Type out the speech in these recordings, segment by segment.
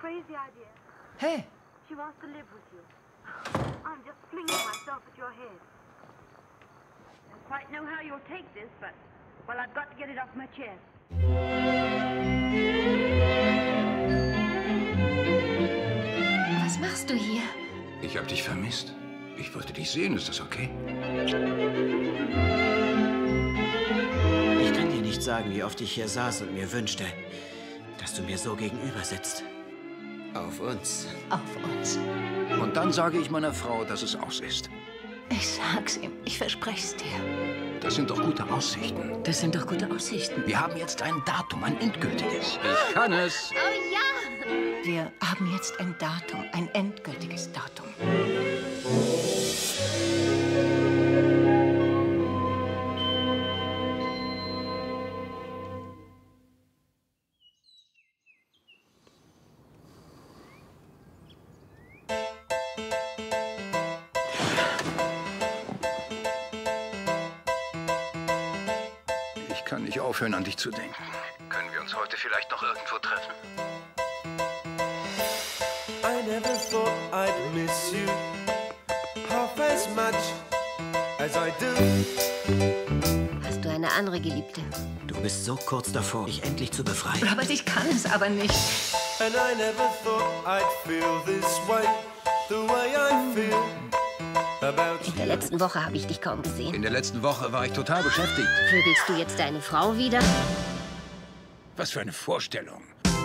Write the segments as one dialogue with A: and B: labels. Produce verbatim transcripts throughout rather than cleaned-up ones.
A: crazy idea.
B: Hey.
A: She wants to live with you. I'm just flinging myself at your head. I don't quite know how you'll take this, but, well, I've got to get it off my chest.
C: Was machst du hier?
D: Ich hab dich vermisst. Ich wollte dich sehen, ist das okay?
B: Ich kann dir nicht sagen, wie oft ich hier saß und mir wünschte, dass du mir so gegenüber sitzt. Auf uns.
C: Auf uns.
D: Und dann sage ich meiner Frau, dass es aus ist.
C: Ich sag's ihm. Ich verspreche es dir.
D: Das sind doch gute Aussichten.
C: Das sind doch gute Aussichten.
D: Wir haben jetzt ein Datum, ein endgültiges. Ich kann es.
C: Oh ja! Wir haben jetzt ein Datum, ein endgültiges Datum.
D: Ich kann nicht aufhören, an dich zu denken. Können wir uns heute vielleicht noch irgendwo treffen?
E: I never thought I'd miss you half as much as I do.
C: Hast du eine andere Geliebte?
B: Du bist so kurz davor, dich endlich zu befreien.
C: Robert, ich kann es aber nicht.
E: And I never thought I'd feel this way, the way I feel about
C: In der
E: you.
C: letzten Woche habe ich dich kaum gesehen.
D: In der letzten Woche war ich total beschäftigt.
C: Vögelst du jetzt deine Frau wieder?
D: Was für eine Vorstellung.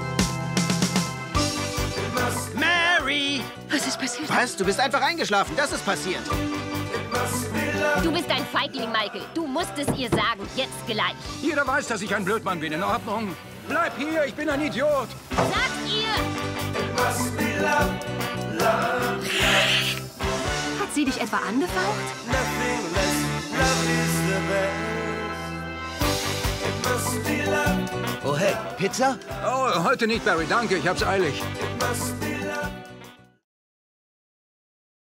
B: Mary!
C: Was ist passiert?
B: Was? Du bist einfach eingeschlafen. Das ist passiert.
C: Du bist ein Feigling, Michael. Du musst es ihr sagen. Jetzt gleich.
D: Jeder weiß, dass ich ein Blödmann bin. In Ordnung. Bleib hier, ich bin ein Idiot.
C: Sagt ihr!
E: Must be love, love,
C: Hat sie dich etwa angefaucht?
E: nothing less. Love is the best. It must be love,
B: Oh hey, Pizza?
D: Oh, heute nicht, Barry. Danke, ich hab's eilig.
E: it must